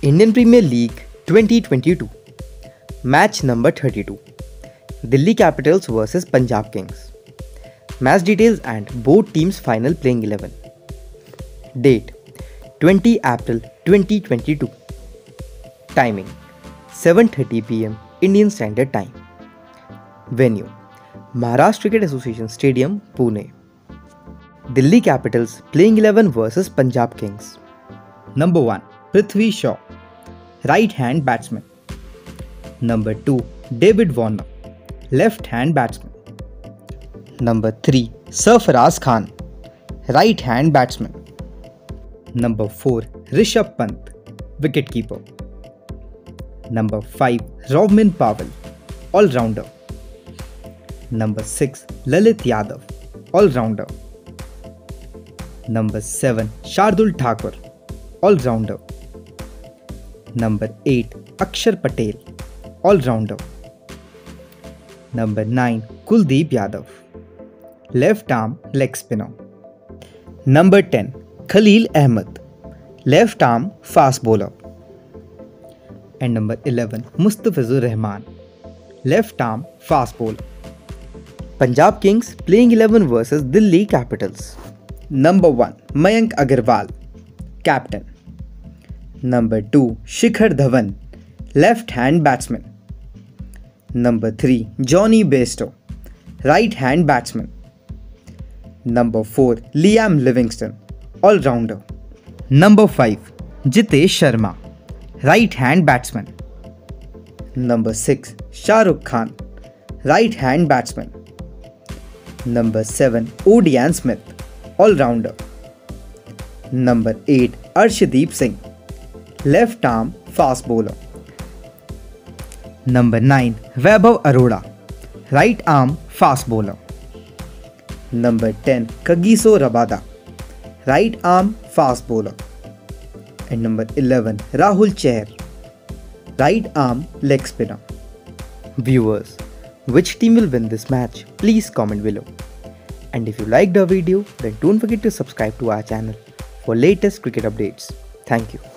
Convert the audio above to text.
Indian Premier League 2022. Match number 32. Delhi Capitals vs Punjab Kings. Match details and both teams' final playing 11. Date 20 April 2022. Timing 7:30 p.m. Indian Standard Time. Venue Maharashtra Cricket Association Stadium, Pune. Delhi Capitals playing 11 vs Punjab Kings. Number 1. Prithvi Shaw, right-hand batsman. Number 2. David Warner, left-hand batsman. Number 3. Sarfaraz Khan, right-hand batsman. Number 4. Rishabh Pant, wicketkeeper. Number 5. Rovman Powell, all-rounder. Number 6. Lalit Yadav, all-rounder. Number 7. Shardul Thakur, all-rounder. Number 8. Akshar Patel, all-rounder. Number 9. Kuldeep Yadav, left-arm leg spinner. Number 10. Khalil Ahmed, left-arm fast bowler. And number 11. Mustafizur Rahman, left-arm fast bowler. Punjab Kings playing 11 vs Delhi Capitals. Number 1. Mayank Agarwal, captain. Number 2. Shikhar Dhawan, left-hand batsman. Number 3. Johnny Bairstow, right-hand batsman. Number 4. Liam Livingstone, all-rounder. Number 5. Jitesh Sharma, right-hand batsman. Number 6. Shah Rukh Khan, right-hand batsman. Number 7. Odian Smith, all-rounder. Number 8. Arshdeep Singh, left-arm fast bowler. Number 9. Vaibhav Arora, right-arm fast bowler. Number 10. Kagiso Rabada, right-arm fast bowler. And number 11. Rahul Chahar, right-arm leg spinner. Viewers, which team will win this match? Please comment below. And if you liked our video, then don't forget to subscribe to our channel for latest cricket updates. Thank you.